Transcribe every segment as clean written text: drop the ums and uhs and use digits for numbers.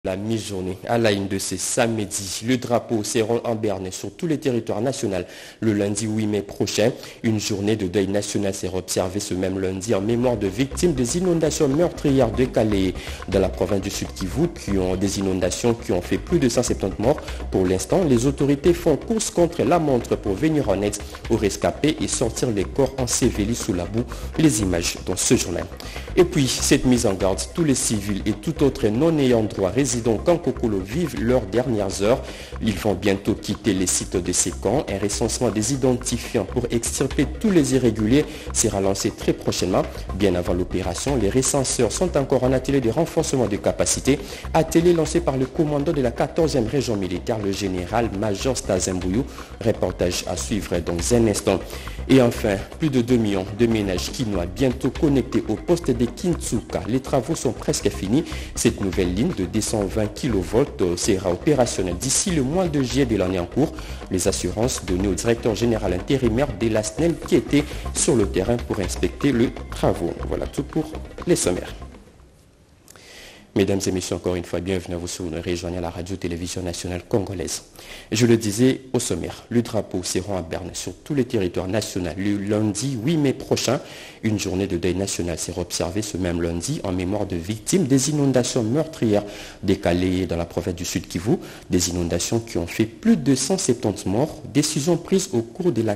La mi-journée à la une de ce samedi, le drapeau seront en berne sur tous les territoires nationaux le lundi 8 mai prochain. Une journée de deuil national sera observée ce même lundi en mémoire de victimes des inondations meurtrières de Calais dans la province du Sud Kivu, des inondations qui ont fait plus de 170 morts. Pour l'instant, les autorités font course contre la montre pour venir en aide aux rescapés et sortir les corps ensevelis sous la boue. Les images dans ce journal. Et puis, cette mise en garde, tous les civils et tout autre non ayant droit résidant Kankokolo vivent leurs dernières heures. Ils vont bientôt quitter les sites de ces camps. Un recensement des identifiants pour extirper tous les irréguliers sera lancé très prochainement. Bien avant l'opération, les recenseurs sont encore en atelier de renforcement de capacité. Atelier lancé par le commandant de la 14e région militaire, le général-major Stazembouyou. Reportage à suivre dans un instant. Et enfin, plus de 2 millions de ménages quinois bientôt connectés au poste de Kintsuka. Les travaux sont presque finis. Cette nouvelle ligne de 220 kV sera opérationnelle d'ici le mois de juillet de l'année en cours. Les assurances données au directeur général intérimaire de la SNEL qui était sur le terrain pour inspecter les travaux. Voilà tout pour les sommaires. Mesdames et messieurs, encore une fois, bienvenue à vous sur une rejoignez à la radio-télévision nationale congolaise. Je le disais au sommaire, le drapeau sera à Berne sur tous les territoires nationaux le lundi 8 mai prochain. Une journée de deuil national sera observée ce même lundi en mémoire de victimes des inondations meurtrières décalées dans la province du Sud Kivu. Des inondations qui ont fait plus de 170 morts. Décision prise au cours de la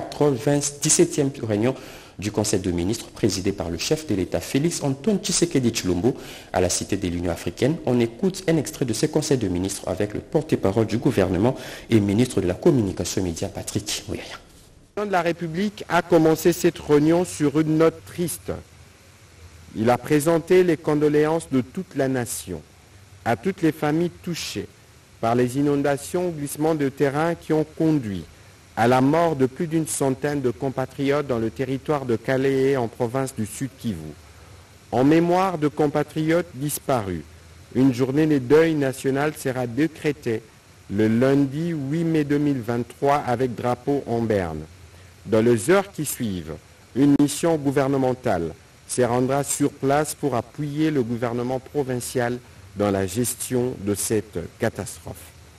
97e réunion du Conseil de ministres présidé par le chef de l'État Félix Antoine Tshisekedi Tshilombo à la Cité de l'Union africaine. On écoute un extrait de ce Conseil de ministres avec le porte-parole du gouvernement et ministre de la Communication Média Patrick Muyaya. Le président de la République a commencé cette réunion sur une note triste. Il a présenté les condoléances de toute la nation à toutes les familles touchées par les inondations ou glissements de terrain qui ont conduit à la mort de plus d'une centaine de compatriotes dans le territoire de Calais en province du Sud Kivu. En mémoire de compatriotes disparus, une journée de deuil national sera décrétée le lundi 8 mai 2023 avec drapeau en berne. Dans les heures qui suivent, une mission gouvernementale se rendra sur place pour appuyer le gouvernement provincial dans la gestion de cette catastrophe.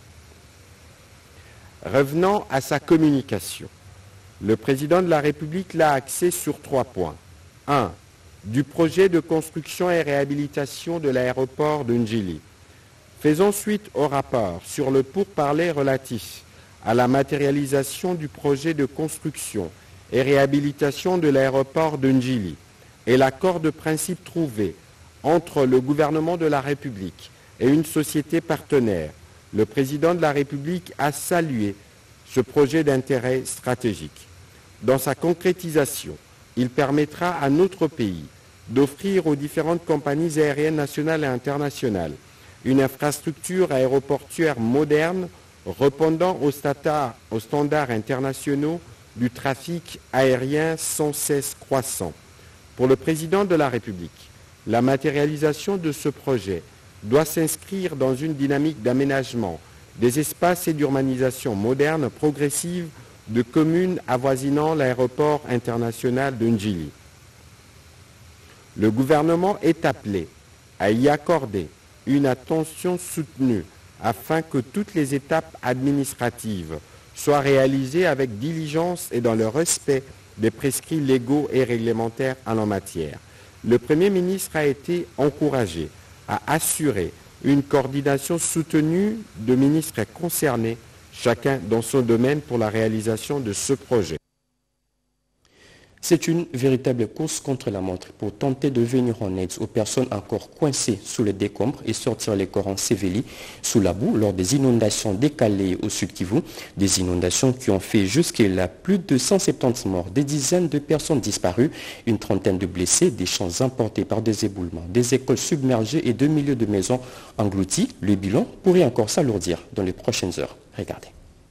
Revenant à sa communication, le président de la République l'a axé sur 3 points. 1. Du projet de construction et réhabilitation de l'aéroport de Ndjili. Faisons suite au rapport sur le pourparler relatif à la matérialisation du projet de construction et réhabilitation de l'aéroport de Ndjili et l'accord de principe trouvé entre le gouvernement de la République et une société partenaire. Le président de la République a salué ce projet d'intérêt stratégique. Dans sa concrétisation, il permettra à notre pays d'offrir aux différentes compagnies aériennes nationales et internationales une infrastructure aéroportuaire moderne répondant aux standards internationaux du trafic aérien sans cesse croissant. Pour le président de la République, la matérialisation de ce projet doit s'inscrire dans une dynamique d'aménagement des espaces et d'urbanisation moderne progressive de communes avoisinant l'aéroport international de Ndjili. Le gouvernement est appelé à y accorder une attention soutenue afin que toutes les étapes administratives soient réalisées avec diligence et dans le respect des prescrits légaux et réglementaires en la matière. Le Premier ministre a été encouragé à assurer une coordination soutenue de ministres concernés, chacun dans son domaine pour la réalisation de ce projet. C'est une véritable course contre la montre pour tenter de venir en aide aux personnes encore coincées sous les décombres et sortir les corps ensevelis sous la boue lors des inondations décalées au Sud Kivu. Des inondations qui ont fait jusqu'à plus de 170 morts, des dizaines de personnes disparues, une trentaine de blessés, des champs emportés par des éboulements, des écoles submergées et 2 milliers de maisons englouties. Le bilan pourrait encore s'alourdir dans les prochaines heures. Regardez.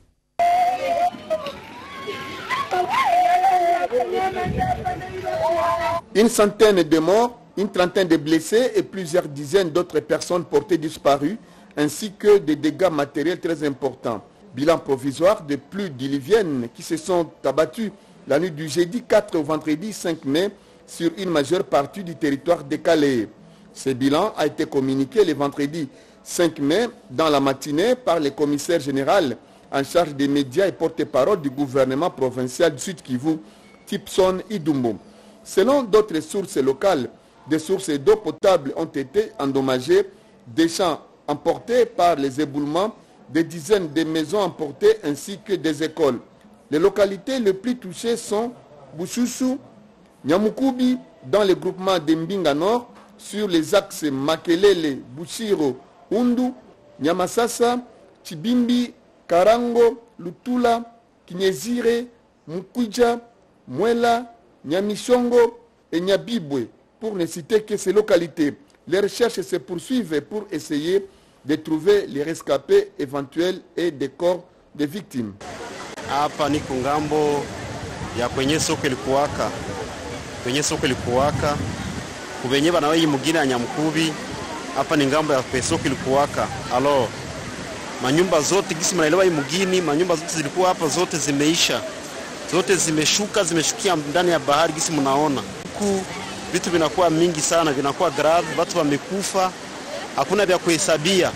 Une centaine de morts, une trentaine de blessés et plusieurs dizaines d'autres personnes portées disparues, ainsi que des dégâts matériels très importants. Bilan provisoire de pluies diluviennes qui se sont abattues la nuit du jeudi 4 au vendredi 5 mai sur une majeure partie du territoire de Calais. Ce bilan a été communiqué le vendredi 5 mai, dans la matinée, par le commissaire général en charge des médias et porte-parole du gouvernement provincial du Sud Kivu, Tipson Idumbo. Selon d'autres sources locales, des sources d'eau potable ont été endommagées, des champs emportés par les éboulements, des dizaines de maisons emportées ainsi que des écoles. Les localités les plus touchées sont Bouchouchou, Nyamukubi dans le groupement de Mbinga Nord, sur les axes Makelele, Bouchiro, Undu, Nyamasasa, Chibimbi, Karango, Lutula, Kinyezire, Mukuja, Mwela, Nyamishongo et Nyabibwe, pour ne citer que ces localités. Les recherches se poursuivent pour essayer de trouver les rescapés éventuels et des corps des victimes. Hapa ni kungambo ya kwenye soko likuwaka. Kwenye soko likuwaka. Kubenye bana weyi mugina ya Nyamukubi. Hapa ni ngambo ya soko likuwaka. Alors manyumba zote gisi mnaelewa hii mugini, manyumba zote zilikuwa hapa zote zimeisha. Zote zimeshukia ndani ya bahari gisi mnaona. Huku vitu vinakuwa mingi sana, vinakuwa grave, watu wamekufa, hakuna vya kuhesabia.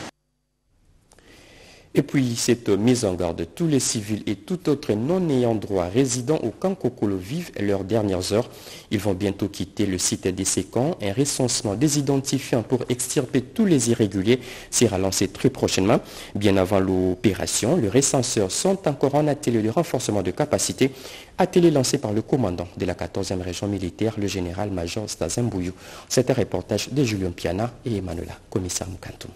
Et puis, cette mise en garde, tous les civils et tout autre non ayant droit résidant au camp Kokolo vivent leurs dernières heures. Ils vont bientôt quitter le site des séquents. Un recensement des identifiants pour extirper tous les irréguliers sera lancé très prochainement. Bien avant l'opération, les recenseurs sont encore en atelier de renforcement de capacité, atelier lancé par le commandant de la 14e région militaire, le général-major Stazin Bouyou. C'est un reportage de Julien Piana et Emmanuela, commissaire Mukantou.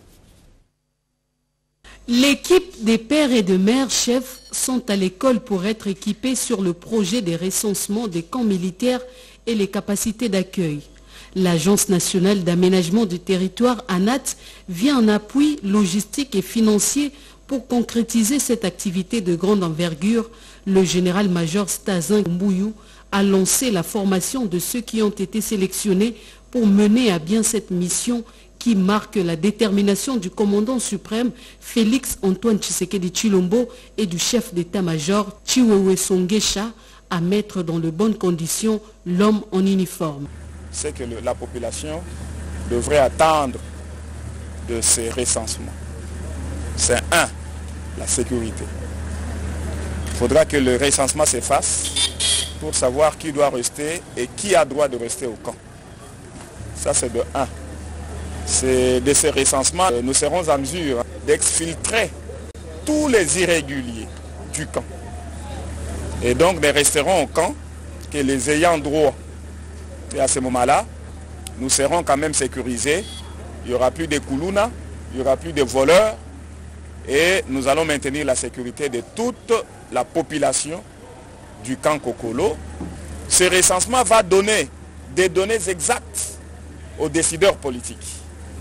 L'équipe des pères et de mères chefs sont à l'école pour être équipés sur le projet des recensements des camps militaires et les capacités d'accueil. L'Agence nationale d'aménagement du territoire, ANAT, vient en appui logistique et financier pour concrétiser cette activité de grande envergure. Le général-major Stazin Bouyou a lancé la formation de ceux qui ont été sélectionnés pour mener à bien cette mission qui marque la détermination du commandant suprême Félix Antoine Tshisekedi Tshilombo et du chef d'état-major Chiwewe Songesha à mettre dans de bonnes conditions l'homme en uniforme. C'est que la population devrait attendre de ces recensements. C'est la sécurité. Il faudra que le recensement se fasse pour savoir qui doit rester et qui a droit de rester au camp. Ça c'est de 1. C'est de ces recensements, nous serons en mesure d'exfiltrer tous les irréguliers du camp. Et donc, ne resteront au camp que les ayants droit. Et à ce moment-là, nous serons quand même sécurisés. Il n'y aura plus de koulouna, il n'y aura plus de voleurs. Et nous allons maintenir la sécurité de toute la population du camp Kokolo. Ce recensement va donner des données exactes aux décideurs politiques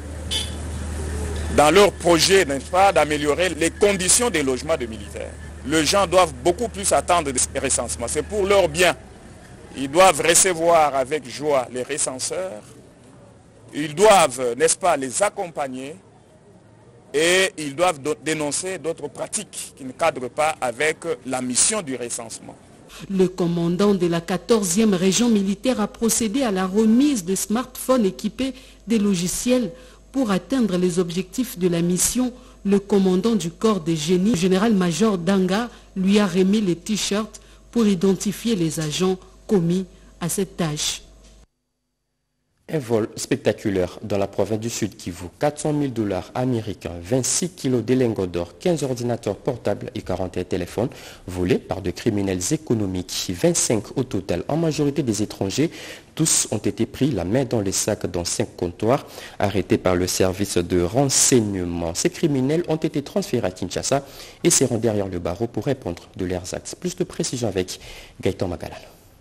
dans leur projet, n'est-ce pas, d'améliorer les conditions de logement des militaires. Les gens doivent beaucoup plus attendre de ces recensements. C'est pour leur bien. Ils doivent recevoir avec joie les recenseurs. Ils doivent, n'est-ce pas, les accompagner. Et ils doivent dénoncer d'autres pratiques qui ne cadrent pas avec la mission du recensement. Le commandant de la 14e région militaire a procédé à la remise de smartphones équipés des logiciels pour atteindre les objectifs de la mission. Le commandant du corps des génies, le général-major Danga, lui a remis les t-shirts pour identifier les agents commis à cette tâche. Un vol spectaculaire dans la province du Sud qui vaut 400 000 $ américains, 26 kilos de lingots d'or, 15 ordinateurs portables et 41 téléphones volés par de criminels économiques, 25 au total, en majorité des étrangers. Tous ont été pris la main dans les sacs dans 5 comptoirs, arrêtés par le service de renseignement. Ces criminels ont été transférés à Kinshasa et seront derrière le barreau pour répondre de leurs actes. Plus de précision avec Gaëtan Magalan.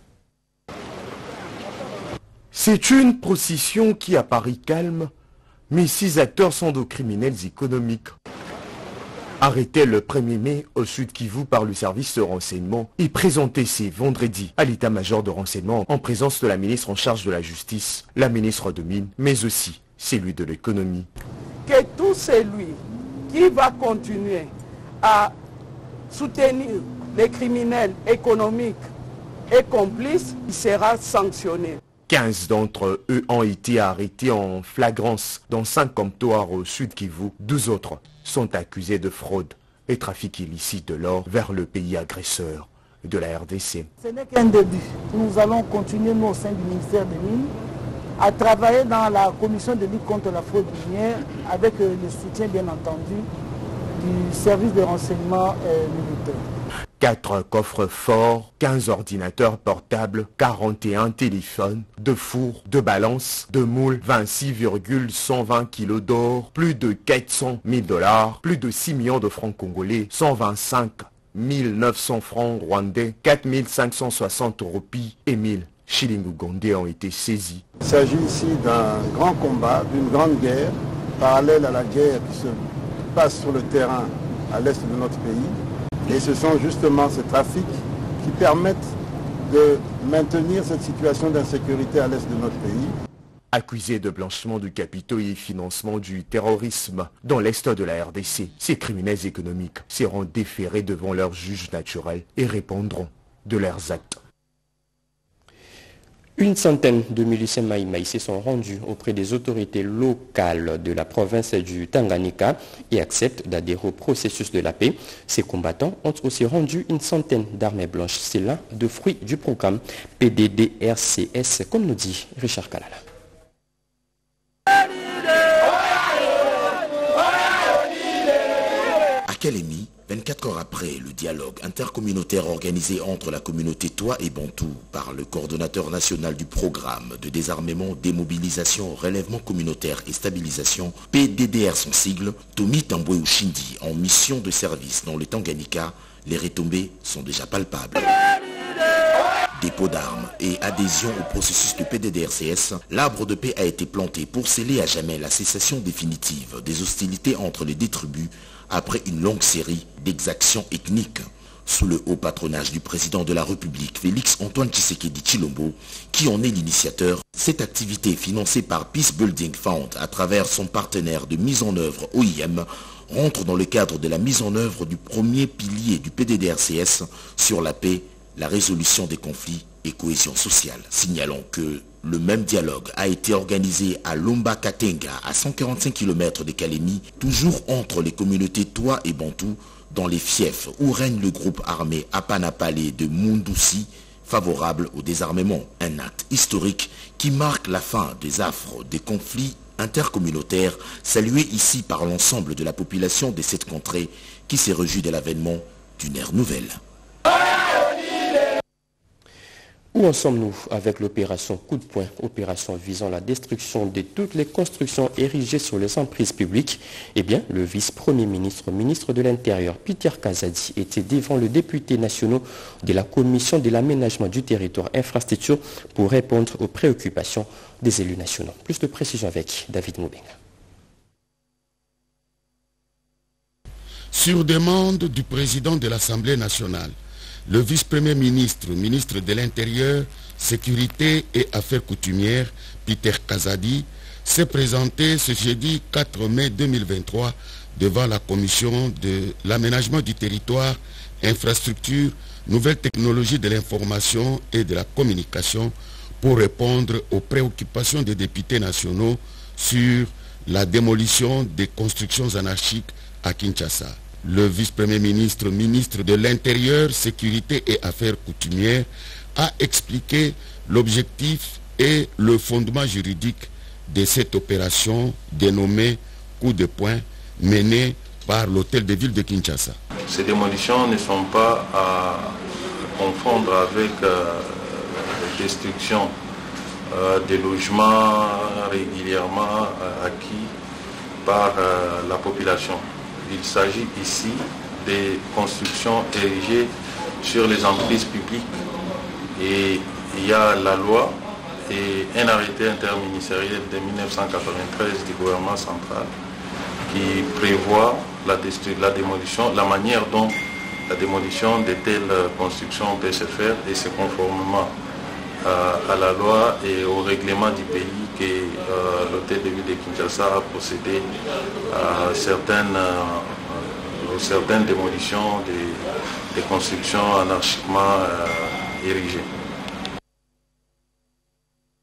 C'est une procession qui apparaît calme, mais 6 acteurs sont de criminels économiques. Arrêtés le 1er mai au Sud Kivu par le service de renseignement et présentés ce vendredi à l'état-major de renseignement en présence de la ministre en charge de la justice, la ministre de Mines, mais aussi celui de l'économie. Que tout celui qui va continuer à soutenir les criminels économiques et complices sera sanctionné. 15 d'entre eux ont été arrêtés en flagrance dans 5 comptoirs au Sud Kivu. 12 autres sont accusés de fraude et trafic illicite de l'or vers le pays agresseur de la RDC. Ce n'est qu'un début. Nous allons continuer, nous, au sein du ministère des Mines, à travailler dans la commission de lutte contre la fraude minière avec le soutien, bien entendu, du service de renseignement militaire. 4 coffres forts, 15 ordinateurs portables, 41 téléphones, 2 fours, 2 balances, 2 moules, 26,120 kilos d'or, plus de 400 000 $, plus de 6 millions de francs congolais, 125 900 francs rwandais, 4 560 roupies et 1000 shillings ougandais ont été saisis. Il s'agit ici d'un grand combat, d'une grande guerre, parallèle à la guerre qui se passe sur le terrain à l'est de notre pays. Et ce sont justement ces trafics qui permettent de maintenir cette situation d'insécurité à l'est de notre pays. Accusés de blanchiment de capitaux et financement du terrorisme dans l'est de la RDC, ces criminels économiques seront déférés devant leurs juges naturels et répondront de leurs actes. Une centaine de miliciens Maïmaï se sont rendus auprès des autorités locales de la province du Tanganyika et acceptent d'adhérer au processus de la paix. Ces combattants ont aussi rendu une centaine d'armées blanches. C'est l'un des fruits du programme PDDRCS, comme nous dit Richard Kalala. À Kalemi, 24 heures après le dialogue intercommunautaire organisé entre la communauté Toa et Bantou par le coordonnateur national du programme de désarmement, démobilisation, relèvement communautaire et stabilisation, PDDR son sigle, Tomi Tambwe Ushindi en mission de service dans le Tanganyika, les retombées sont déjà palpables. Dépôt d'armes et adhésion au processus de PDDRCS, l'arbre de paix a été planté pour sceller à jamais la cessation définitive des hostilités entre les deux tribus après une longue série d'exactions ethniques. Sous le haut patronage du président de la République, Félix Antoine Tshisekedi Tshilombo, qui en est l'initiateur, cette activité financée par Peace Building Fund à travers son partenaire de mise en œuvre OIM rentre dans le cadre de la mise en œuvre du premier pilier du PDDRCS sur la paix, la résolution des conflits et cohésion sociale. Signalons que le même dialogue a été organisé à Lomba Katenga, à 145 km de Kalemi, toujours entre les communautés Toa et Bantou, dans les fiefs où règne le groupe armé Apanapale de Mundusi, favorable au désarmement. Un acte historique qui marque la fin des affres des conflits intercommunautaires, salué ici par l'ensemble de la population de cette contrée qui s'est réjouie de l'avènement d'une ère nouvelle. Où en sommes-nous avec l'opération Coup de poing, opération visant la destruction de toutes les constructions érigées sur les emprises publiques? Eh bien, le vice-premier ministre, ministre de l'Intérieur, Peter Kazadi, était devant le député national de la Commission de l'aménagement du territoire infrastructure pour répondre aux préoccupations des élus nationaux. Plus de précision avec David Moubenga. Sur demande du président de l'Assemblée nationale, le vice-premier ministre, ministre de l'Intérieur, Sécurité et Affaires coutumières, Peter Kazadi, s'est présenté ce jeudi 4 mai 2023 devant la commission de l'aménagement du territoire, infrastructure, nouvelles technologies de l'information et de la communication pour répondre aux préoccupations des députés nationaux sur la démolition des constructions anarchiques à Kinshasa. Le vice-premier ministre, ministre de l'Intérieur, Sécurité et Affaires coutumières, a expliqué l'objectif et le fondement juridique de cette opération dénommée Coup de poing menée par l'hôtel de ville de Kinshasa. Ces démolitions ne sont pas à confondre avec la destruction des logements régulièrement acquis par la population. Il s'agit ici des constructions érigées sur les emprises publiques et il y a la loi et un arrêté interministériel de 1993 du gouvernement central qui prévoit la démolition, la manière dont la démolition de telles constructions peut se faire et c'est conformément à la loi et au règlement du pays que l'hôtel de ville de Kinshasa a procédé à certaines démolitions des constructions anarchiquement érigées.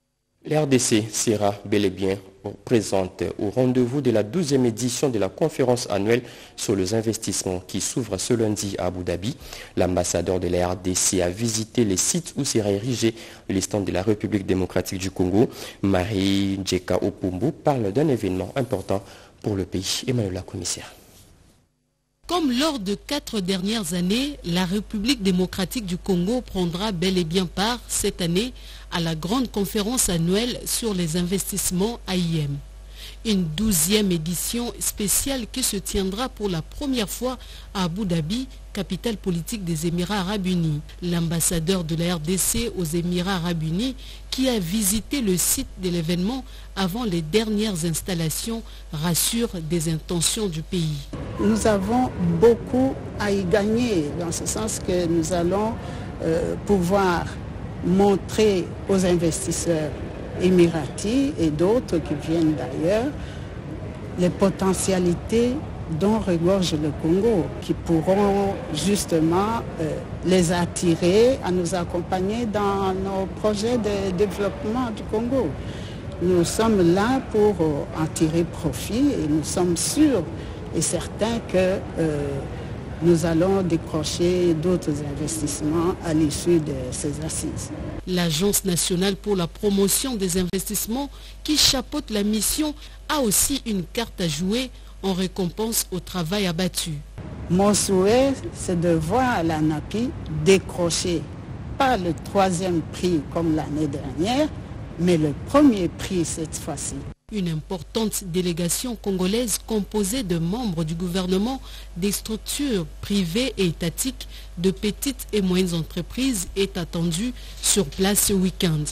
L'RDC sera bel et bien présente au rendez-vous de la 12e édition de la conférence annuelle sur les investissements qui s'ouvre ce lundi à Abu Dhabi. L'ambassadeur de la RDC a visité les sites où sera érigé le stand de la République démocratique du Congo. Marie Djeka Opumbu parle d'un événement important pour le pays. Emmanuel la commissaire. Comme lors de 4 dernières années, la République démocratique du Congo prendra bel et bien part cette année à la grande conférence annuelle sur les investissements AIM. Une 12e édition spéciale qui se tiendra pour la première fois à Abu Dhabi, capitale politique des Émirats arabes unis. L'ambassadeur de la RDC aux Émirats arabes unis qui a visité le site de l'événement avant les dernières installations rassure des intentions du pays. Nous avons beaucoup à y gagner dans ce sens que nous allons pouvoir montrer aux investisseurs émiratis et d'autres qui viennent d'ailleurs les potentialités dont regorge le Congo, qui pourront justement les attirer à nous accompagner dans nos projets de développement du Congo. Nous sommes là pour en tirer profit et nous sommes sûrs et certains que nous allons décrocher d'autres investissements à l'issue de ces assises. L'Agence nationale pour la promotion des investissements qui chapeaute la mission a aussi une carte à jouer en récompense au travail abattu. Mon souhait, c'est de voir l'ANAPI décrocher pas le 3e prix comme l'année dernière, mais le 1er prix cette fois-ci. Une importante délégation congolaise composée de membres du gouvernement, des structures privées et étatiques, de petites et moyennes entreprises est attendue sur place ce week-end.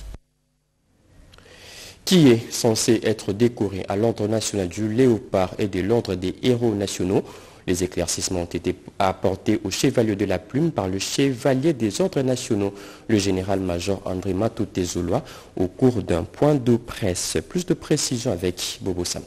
Qui est censé être décoré à l'ordre national du Léopard et de l'ordre des héros nationaux. Les éclaircissements ont été apportés au chevalier de la plume par le chevalier des ordres nationaux, le général-major André Matouté-Zoulois, au cours d'un point de presse. Plus de précision avec Bobo Samba.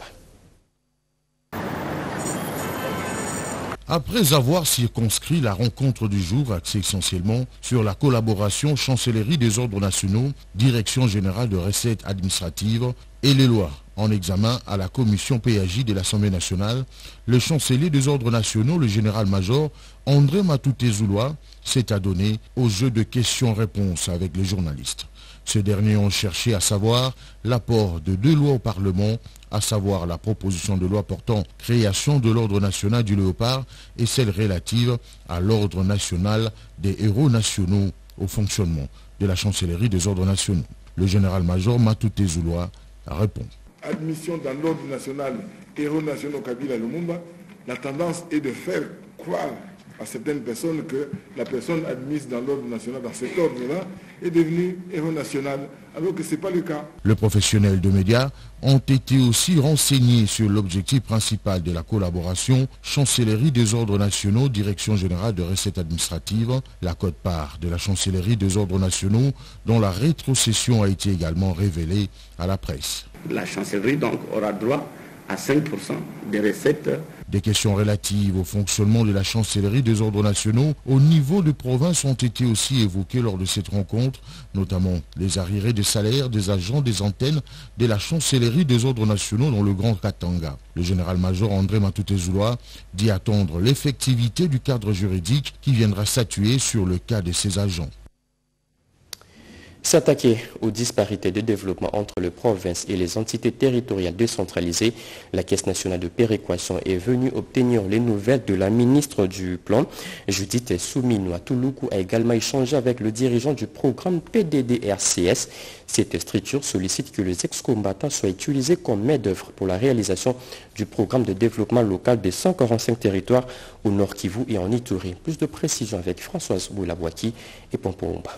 Après avoir circonscrit la rencontre du jour axée essentiellement sur la collaboration Chancellerie des ordres nationaux, Direction générale de recettes administratives et les lois en examen à la commission PAJ de l'Assemblée nationale, le chancelier des ordres nationaux, le général-major André Matouté-Zoulois, s'est adonné au jeu de questions-réponses avec les journalistes. Ces derniers ont cherché à savoir l'apport de 2 lois au Parlement, à savoir la proposition de loi portant création de l'ordre national du Léopard et celle relative à l'ordre national des héros nationaux au fonctionnement de la chancellerie des ordres nationaux. Le général-major Matouté-Zoulois répond. Admission dans l'ordre national héros nationaux Kabila Lumumba, la tendance est de faire croire à certaines personnes que la personne admise dans l'ordre national, dans cet ordre-là, est devenue héros national, alors que ce n'est pas le cas. Les professionnels de médias ont été aussi renseignés sur l'objectif principal de la collaboration Chancellerie des ordres nationaux, Direction générale de recettes administratives, la quote-part de la Chancellerie des ordres nationaux, dont la rétrocession a été également révélée à la presse. La chancellerie donc aura droit à 5% des recettes. Des questions relatives au fonctionnement de la chancellerie des ordres nationaux au niveau de province ont été aussi évoquées lors de cette rencontre, notamment les arriérés de salaire des agents des antennes de la chancellerie des ordres nationaux dans le Grand Katanga. Le général-major André Matouté-Zoulois dit attendre l'effectivité du cadre juridique qui viendra statuer sur le cas de ces agents. S'attaquer aux disparités de développement entre les provinces et les entités territoriales décentralisées, la Caisse nationale de péréquation est venue obtenir les nouvelles de la ministre du Plan. Judith Suminwa-Tuluku a également échangé avec le dirigeant du programme PDD-RCS. Cette structure sollicite que les ex-combattants soient utilisés comme main-d'œuvre pour la réalisation du programme de développement local des 145 territoires au Nord Kivu et en Ituri. Plus de précision avec Françoise Boulabouaki et Pompomba.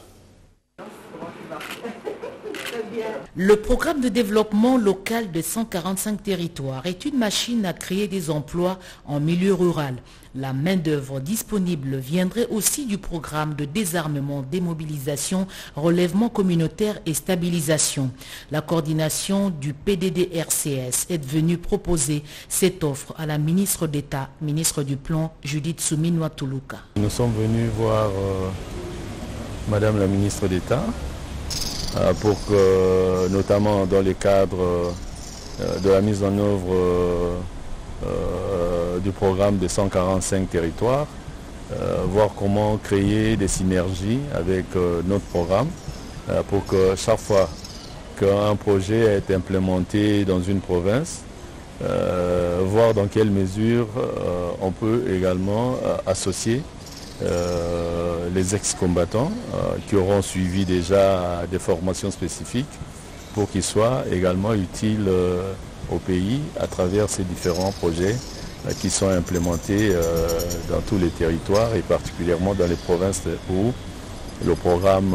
Le programme de développement local de 145 territoires est une machine à créer des emplois en milieu rural. La main-d'œuvre disponible viendrait aussi du programme de désarmement, démobilisation, relèvement communautaire et stabilisation. La coordination du PDD-RCS est venue proposer cette offre à la ministre d'État, ministre du Plan, Judith Suminwa-Tuluku. Nous sommes venus voir Madame la ministre d'État pour que, notamment dans les cadres de la mise en œuvre du programme des 145 territoires, voir comment créer des synergies avec notre programme pour que chaque fois qu'un projet est implémenté dans une province, voir dans quelle mesure on peut également associer les ex-combattants qui auront suivi déjà des formations spécifiques pour qu'ils soient également utiles au pays à travers ces différents projets qui sont implémentés dans tous les territoires et particulièrement dans les provinces où le programme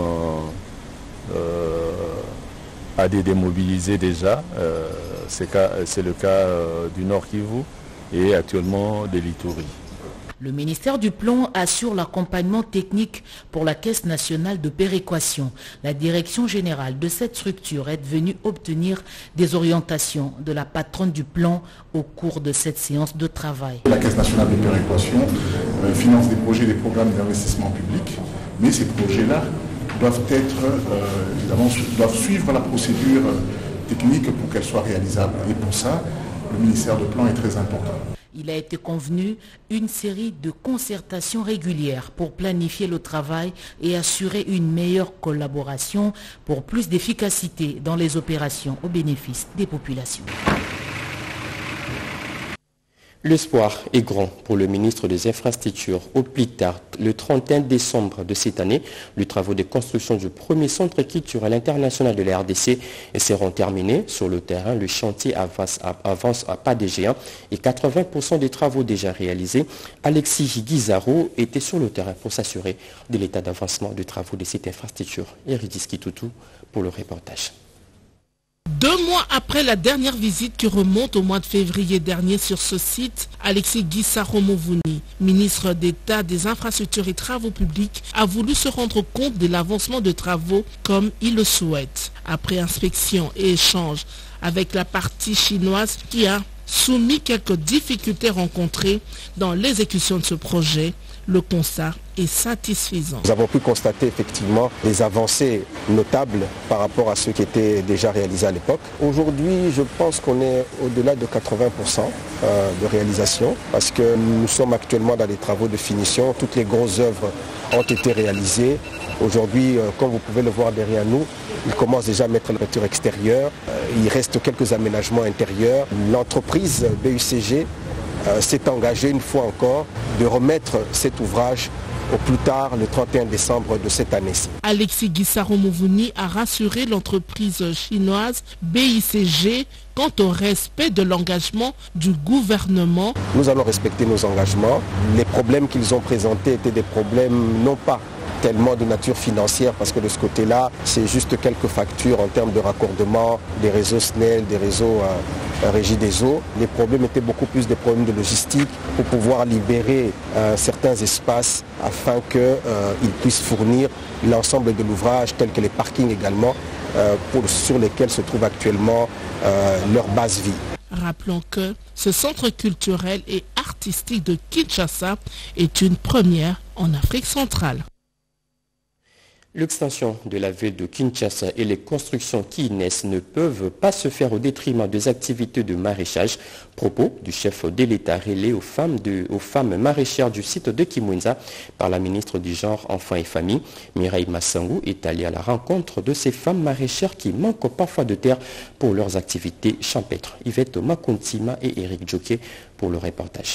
a été démobilisé déjà. C'est le cas du Nord Kivu et actuellement de l'Ituri. Le ministère du Plan assure l'accompagnement technique pour la Caisse nationale de péréquation. La direction générale de cette structure est venue obtenir des orientations de la patronne du plan au cours de cette séance de travail. La Caisse nationale de péréquation finance des projets, des programmes d'investissement public, mais ces projets-là doivent suivre la procédure technique pour qu'elle soit réalisable. Et pour ça, le ministère du Plan est très important. Il a été convenu une série de concertations régulières pour planifier le travail et assurer une meilleure collaboration pour plus d'efficacité dans les opérations au bénéfice des populations. L'espoir est grand pour le ministre des Infrastructures. Au plus tard, le 31 décembre de cette année, les travaux de construction du premier centre culturel international de la RDC seront terminés. Sur le terrain, le chantier avance à pas de géant et 80% des travaux déjà réalisés. Alexis Guizaro était sur le terrain pour s'assurer de l'état d'avancement des travaux de cette infrastructure. Eridis Kitoutou pour le reportage. 2 mois après la dernière visite qui remonte au mois de février dernier sur ce site, Alexis Guizaro Movouni, ministre d'État des Infrastructures et Travaux Publics, a voulu se rendre compte de l'avancement de travaux comme il le souhaite. Après inspection et échange avec la partie chinoise qui a soumis quelques difficultés rencontrées dans l'exécution de ce projet, le constat est satisfaisant. Nous avons pu constater effectivement des avancées notables par rapport à ce qui était déjà réalisé à l'époque. Aujourd'hui, je pense qu'on est au-delà de 80% de réalisation parce que nous sommes actuellement dans des travaux de finition. Toutes les grosses œuvres ont été réalisées. Aujourd'hui, comme vous pouvez le voir derrière nous, il commence déjà à mettre la peinture extérieure. Il reste quelques aménagements intérieurs. L'entreprise BUCG s'est engagé une fois encore de remettre cet ouvrage au plus tard le 31 décembre de cette année-ci. Alexis Guizaro Movouni a rassuré l'entreprise chinoise BICG quant au respect de l'engagement du gouvernement. Nous allons respecter nos engagements. Les problèmes qu'ils ont présentés étaient des problèmes non pas tellement de nature financière parce que de ce côté-là, c'est juste quelques factures en termes de raccordement des réseaux SNEL, des réseaux Régie des eaux. Les problèmes étaient beaucoup plus des problèmes de logistique pour pouvoir libérer certains espaces afin qu'ils puissent fournir l'ensemble de l'ouvrage, tels que les parkings également, sur lesquels se trouve actuellement leur base vie. Rappelons que ce centre culturel et artistique de Kinshasa est une première en Afrique centrale. L'extension de la ville de Kinshasa et les constructions qui y naissent ne peuvent pas se faire au détriment des activités de maraîchage. Propos du chef de l'État relais aux femmes maraîchères du site de Kimwenza par la ministre du Genre, Enfants et Famille. Mireille Massangou est allée à la rencontre de ces femmes maraîchères qui manquent parfois de terre pour leurs activités champêtres. Yvette Makontima et Eric Djoké pour le reportage.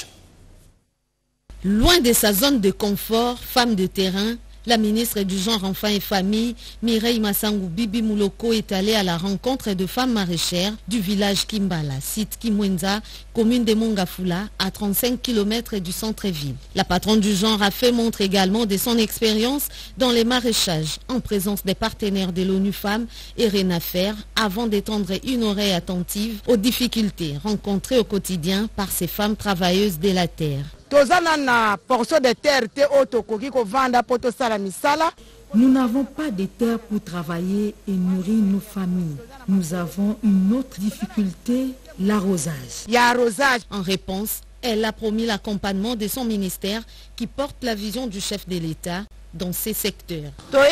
Loin de sa zone de confort, femme de terrain, la ministre du Genre, Enfants et Famille, Mireille Massangou Bibi Mouloko, est allée à la rencontre de femmes maraîchères du village Kimbala, site Kimwenza, commune de Mongafula, à 35 km du centre-ville. La patronne du genre a fait montre également de son expérience dans les maraîchages, en présence des partenaires de l'ONU Femmes et Renafer, avant d'étendre une oreille attentive aux difficultés rencontrées au quotidien par ces femmes travailleuses de la terre. Nous n'avons pas de terre pour travailler et nourrir nos familles. Nous avons une autre difficulté, l'arrosage. En réponse, elle a promis l'accompagnement de son ministère qui porte la vision du chef de l'État dans ces secteurs.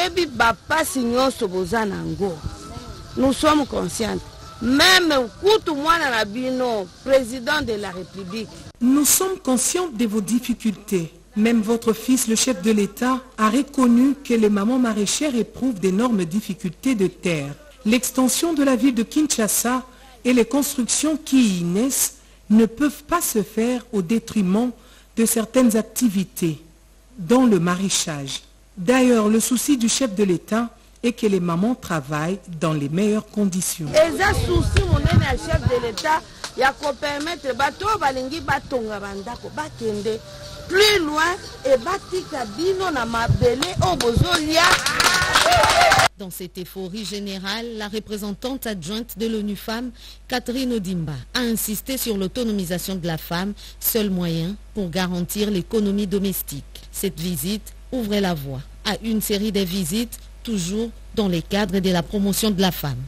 Nous sommes conscients. Même président de la République. Nous sommes conscients de vos difficultés. Même votre fils, le chef de l'État, a reconnu que les mamans maraîchères éprouvent d'énormes difficultés de terre. L'extension de la ville de Kinshasa et les constructions qui y naissent ne peuvent pas se faire au détriment de certaines activités, dont le maraîchage. D'ailleurs, le souci du chef de l'État et que les mamans travaillent dans les meilleures conditions. Et ça souci mon chef de l'État, il y a qu'on permettre bateau balingi batonga bandako bakende plus loin et batika bino na mabele obozolia. Dans cette euphorie générale, la représentante adjointe de l'ONU Femmes, Catherine Odimba, a insisté sur l'autonomisation de la femme, seul moyen pour garantir l'économie domestique. Cette visite ouvrait la voie à une série de visites toujours dans le cadre de la promotion de la femme.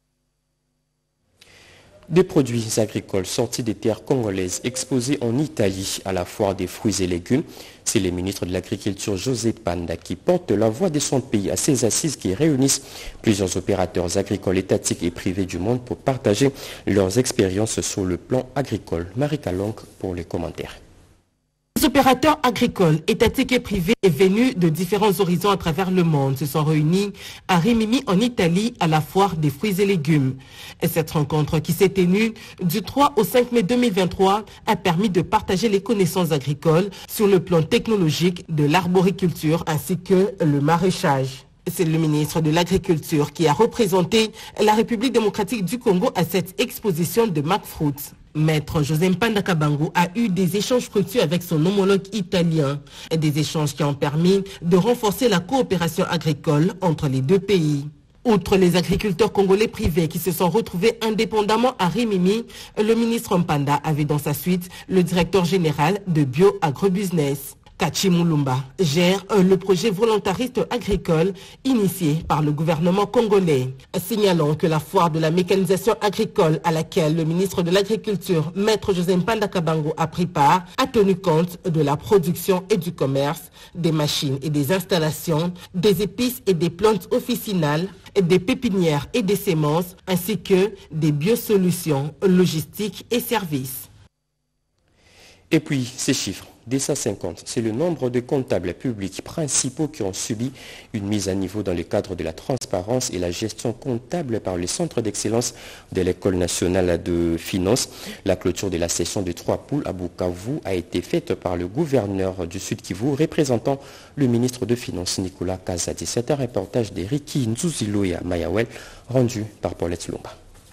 Des produits agricoles sortis des terres congolaises exposés en Italie à la foire des fruits et légumes. C'est le ministre de l'Agriculture José Panda qui porte la voix de son pays à ces assises qui réunissent plusieurs opérateurs agricoles étatiques et privés du monde pour partager leurs expériences sur le plan agricole. Marie Kalong pour les commentaires. Les opérateurs agricoles, étatiques et privés venus de différents horizons à travers le monde se sont réunis à Rimini en Italie à la foire des fruits et légumes. Et cette rencontre qui s'est tenue du 3 au 5 mai 2023 a permis de partager les connaissances agricoles sur le plan technologique de l'arboriculture ainsi que le maraîchage. C'est le ministre de l'Agriculture qui a représenté la République démocratique du Congo à cette exposition de McFruits. Maître José Mpanda Kabango a eu des échanges fructueux avec son homologue italien, des échanges qui ont permis de renforcer la coopération agricole entre les deux pays. Outre les agriculteurs congolais privés qui se sont retrouvés indépendamment à Rimini, le ministre Mpanda avait dans sa suite le directeur général de Bio Agrobusiness. Kachi Mulumba gère le projet volontariste agricole initié par le gouvernement congolais. Signalant que la foire de la mécanisation agricole à laquelle le ministre de l'Agriculture, Maître José Mpanda Kabango, a pris part, a tenu compte de la production et du commerce, des machines et des installations, des épices et des plantes officinales, des pépinières et des semences, ainsi que des biosolutions, logistiques et services. Et puis, ces chiffres. 250, c'est le nombre de comptables publics principaux qui ont subi une mise à niveau dans le cadre de la transparence et la gestion comptable par le Centre d'excellence de l'École nationale de finances. La clôture de la session de 3 poules à Bukavu a été faite par le gouverneur du Sud Kivu, représentant le ministre de Finances Nicolas Kazadi. C'est un reportage d'Eriki Nzuziloya Mayawel, rendu par Paulette Lomba.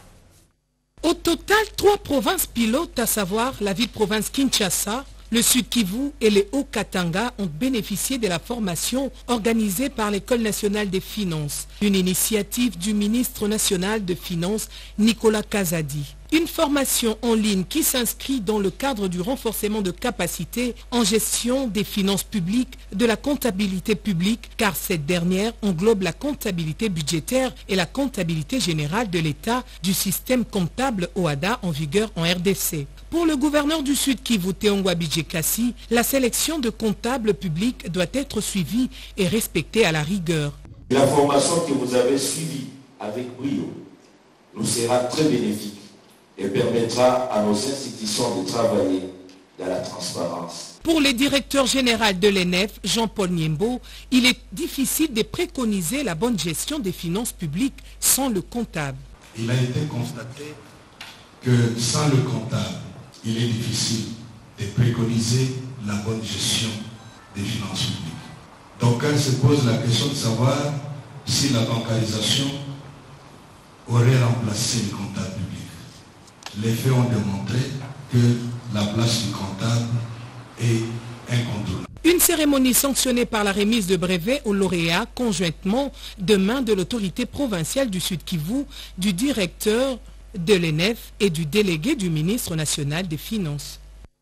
Au total, 3 provinces pilotes, à savoir la ville-province Kinshasa, le Sud Kivu et les Hauts-Katanga ont bénéficié de la formation organisée par l'École nationale des finances, une initiative du ministre national de Finances Nicolas Kazadi. Une formation en ligne qui s'inscrit dans le cadre du renforcement de capacités en gestion des finances publiques, de la comptabilité publique, car cette dernière englobe la comptabilité budgétaire et la comptabilité générale de l'État du système comptable OADA en vigueur en RDC. Pour le gouverneur du Sud Kivu, Théongwa Bijekassi, la sélection de comptables publics doit être suivie et respectée à la rigueur. La formation que vous avez suivie avec brio nous sera très bénéfique et permettra à nos institutions de travailler dans la transparence. Pour le directeur général de l'ENEF, Jean-Paul Niembo, il est difficile de préconiser la bonne gestion des finances publiques sans le comptable. Il a été constaté que sans le comptable, il est difficile de préconiser la bonne gestion des finances publiques. Donc elle se pose la question de savoir si la bancarisation aurait remplacé le comptable public. Les faits ont démontré que la place du comptable est incontournable. Une cérémonie sanctionnée par la remise de brevets aux lauréats conjointement de main de l'autorité provinciale du Sud Kivu, du directeur de l'ENEF et du délégué du ministre national des Finances.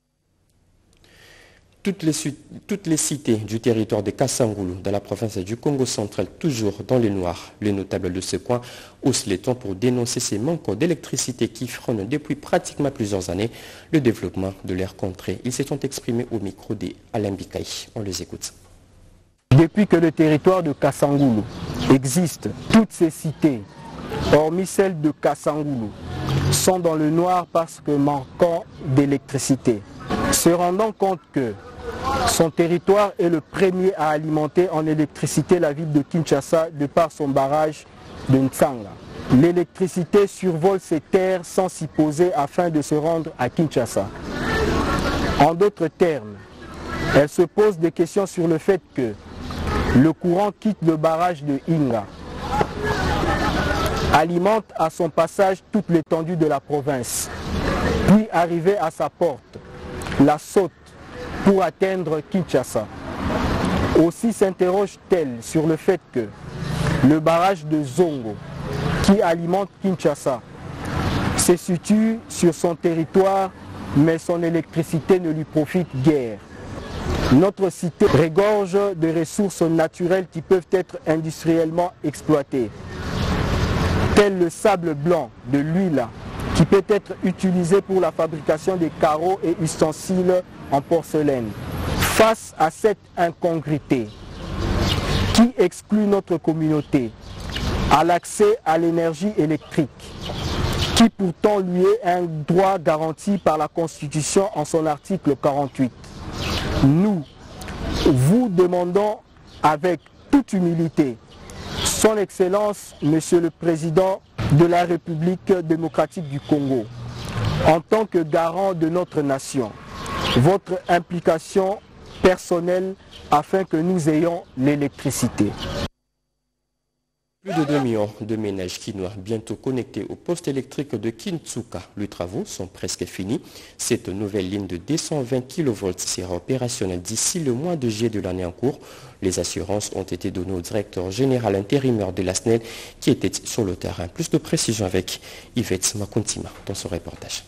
Toutes les cités du territoire de Kasangulu, dans la province du Congo central, toujours dans le noir. Les notables de ce coin haussent les tons pour dénoncer ces manques d'électricité qui freinent depuis pratiquement plusieurs années le développement de leur contrée. Ils se sont exprimés au micro d'Alain Bikaï. On les écoute. Depuis que le territoire de Kassangoulou existe, toutes ces cités, hormis celle de Kassangoulou, sont dans le noir parce que manquant d'électricité. Se rendant compte que son territoire est le premier à alimenter en électricité la ville de Kinshasa de par son barrage de Ntsanga. L'électricité survole ces terres sans s'y poser afin de se rendre à Kinshasa. En d'autres termes, elle se pose des questions sur le fait que le courant quitte le barrage de Inga, alimente à son passage toute l'étendue de la province, puis arrivé à sa porte, la saute pour atteindre Kinshasa. Aussi s'interroge-t-elle sur le fait que le barrage de Zongo, qui alimente Kinshasa, se situe sur son territoire, mais son électricité ne lui profite guère. Notre cité regorge de ressources naturelles qui peuvent être industriellement exploitées, telles le sable blanc, de l'huile, qui peut être utilisé pour la fabrication des carreaux et ustensiles en porcelaine. Face à cette incongruité qui exclut notre communauté à l'accès à l'énergie électrique, qui pourtant lui est un droit garanti par la Constitution en son article 48. Nous vous demandons avec toute humilité, Son Excellence, Monsieur le Président de la République démocratique du Congo, en tant que garant de notre nation, votre implication personnelle afin que nous ayons l'électricité. Plus de 2 millions de ménages quinois bientôt connectés au poste électrique de Kintsuka. Les travaux sont presque finis. Cette nouvelle ligne de 220 kV sera opérationnelle d'ici le mois de juillet de l'année en cours. Les assurances ont été données au directeur général intérimaire de la SNEL qui était sur le terrain. Plus de précisions avec Yvette Makontima dans ce reportage.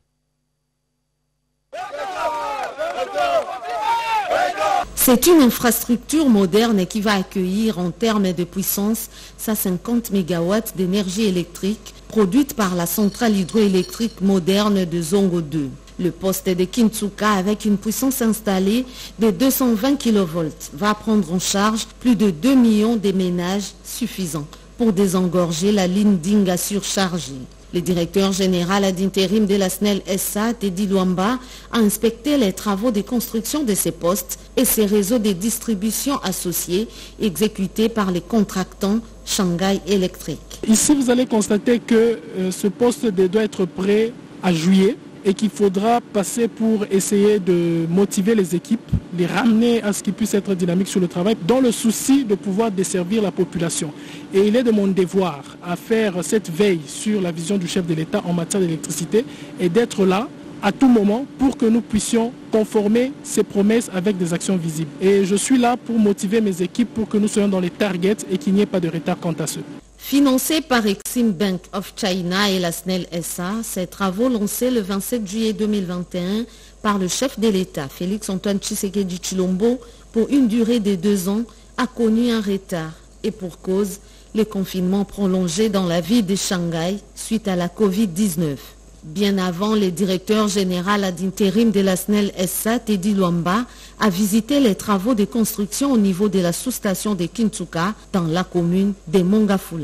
C'est une infrastructure moderne qui va accueillir en termes de puissance 150 MW d'énergie électrique produite par la centrale hydroélectrique moderne de Zongo 2. Le poste de Kintsuka avec une puissance installée de 220 kV va prendre en charge plus de 2 millions de ménages suffisants pour désengorger la ligne d'Inga surchargée. Le directeur général d'intérim de la SNEL SA, Teddy Luamba, a inspecté les travaux de construction de ces postes et ces réseaux de distribution associés exécutés par les contractants Shanghai Electric. Ici, vous allez constater que ce poste doit être prêt à juillet et qu'il faudra passer pour essayer de motiver les équipes, les ramener à ce qu'ils puissent être dynamiques sur le travail, dans le souci de pouvoir desservir la population. Et il est de mon devoir à faire cette veille sur la vision du chef de l'État en matière d'électricité et d'être là à tout moment pour que nous puissions conformer ces promesses avec des actions visibles. Et je suis là pour motiver mes équipes pour que nous soyons dans les targets et qu'il n'y ait pas de retard quant à ceux. Financés par Exim Bank of China et la SNEL SA, ces travaux lancés le 27 juillet 2021 par le chef de l'État, Félix-Antoine Tshisekedi Tshilombo, pour une durée de 2 ans, a connu un retard. Et pour cause, le confinement prolongé dans la ville de Shanghai suite à la Covid-19. Bien avant, le directeur général d'intérim de la SNEL SA, Teddy Luamba, a visité les travaux de construction au niveau de la sous-station de Kintsuka dans la commune de Mongafula.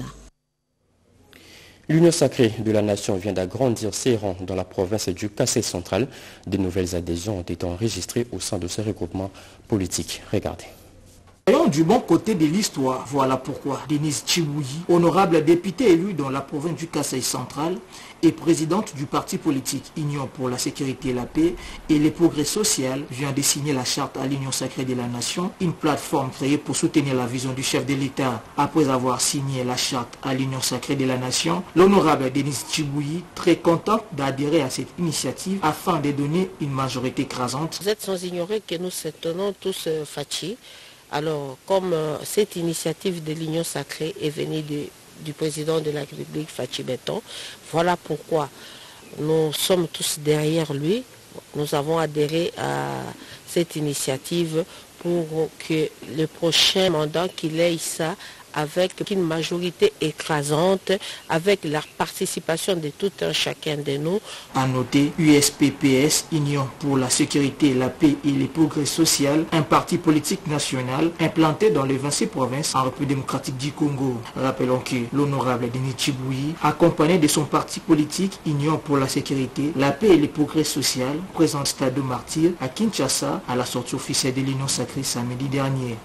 L'Union sacrée de la nation vient d'agrandir ses rangs dans la province du Kassai central. De nouvelles adhésions ont été enregistrées au sein de ce regroupement politique. Regardez. Voyons du bon côté de l'histoire, voilà pourquoi Denise Chibouyi, honorable députée élue dans la province du Kassai central et présidente du parti politique Union pour la sécurité et la paix et les progrès social, vient de signer la charte à l'Union sacrée de la nation, une plateforme créée pour soutenir la vision du chef de l'État. Après avoir signé la charte à l'Union sacrée de la nation, l'honorable Denise Chibouyi, très contente d'adhérer à cette initiative afin de donner une majorité écrasante. Vous êtes sans ignorer que nous soutenons tous Fachi. Alors, comme cette initiative de l'Union sacrée est venue du président de la République, Fachi Benton, voilà pourquoi nous sommes tous derrière lui. Nous avons adhéré à cette initiative pour que le prochain mandat qu'il ait ça avec une majorité écrasante, avec la participation de tout un chacun de nous. À noter, USPPS, Union pour la sécurité, la paix et les progrès social, un parti politique national implanté dans les 26 provinces en République démocratique du Congo. Rappelons que l'honorable Denis Tchiboui, accompagné de son parti politique Union pour la sécurité, la paix et les progrès social, présente Stade de Martyr à Kinshasa à la sortie officielle de l'Union sacrée samedi dernier.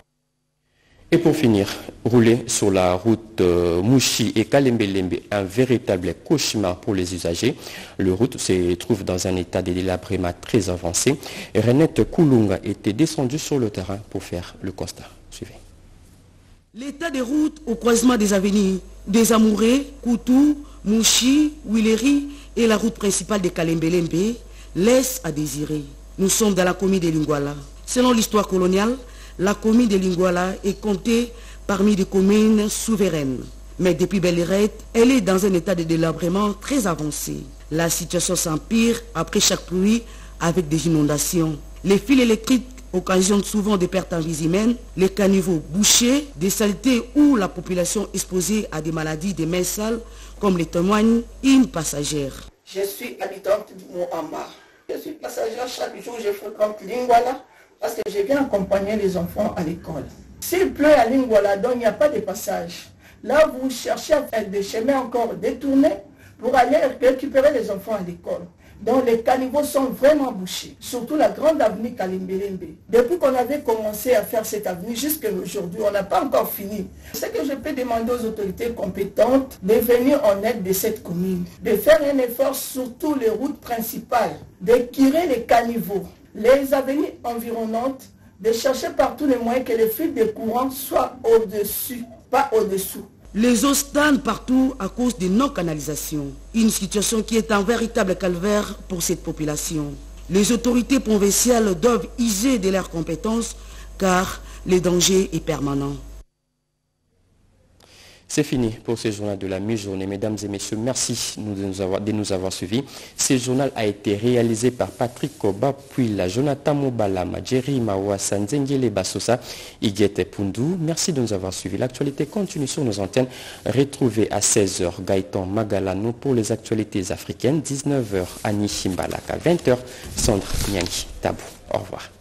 Et pour finir, rouler sur la route Mouchi et Kalembelembe, un véritable cauchemar pour les usagers. Le route se trouve dans un état de délabrement très avancé. Renette Koulunga était descendue sur le terrain pour faire le constat. Suivez. L'état des routes au croisement des avenues des Amourés, Koutou, Mouchi, Willery et la route principale de Kalembelembe laisse à désirer. Nous sommes dans la commune de Lingwala. Selon l'histoire coloniale, la commune de Lingwala est comptée parmi des communes souveraines. Mais depuis Belle Lurette, elle est dans un état de délabrement très avancé. La situation s'empire après chaque pluie avec des inondations. Les fils électriques occasionnent souvent des pertes en vie humaine, les caniveaux bouchés, des saletés où la population exposée à des maladies des mains sales, comme les témoigne une passagère. Je suis habitante du Mont-Amba. Je suis passagère chaque jour, je fréquente Lingwala parce que je viens accompagner les enfants à l'école. S'il pleut à Lingwala, donc il n'y a pas de passage. Là, vous cherchez à faire des chemins encore détournés pour aller récupérer les enfants à l'école. Donc les caniveaux sont vraiment bouchés, surtout la grande avenue Kalembelembe. Depuis qu'on avait commencé à faire cette avenue jusqu'à aujourd'hui, on n'a pas encore fini. Ce que je peux demander aux autorités compétentes de venir en aide de cette commune, de faire un effort sur toutes les routes principales, de tirer les caniveaux, les avenues environnantes, de chercher par tous les moyens que le fil de courant soit au-dessus, pas au-dessous. Les eaux stagnent partout à cause de non-canalisation. Une situation qui est un véritable calvaire pour cette population. Les autorités provinciales doivent user de leurs compétences car le danger est permanent. C'est fini pour ce journal de la mi-journée. Mesdames et messieurs, merci de nous avoir suivis. Ce journal a été réalisé par Patrick Koba, puis la Jonathan Mobalama, Jerry Mawassa, Nzengele Basosa, Iguete Pundu. Merci de nous avoir suivis. L'actualité continue sur nos antennes. Retrouvez à 16h Gaëtan Magalano pour les actualités africaines, 19h Annie Chimbalaka, 20h Sandra Nyangi Tabou. Au revoir.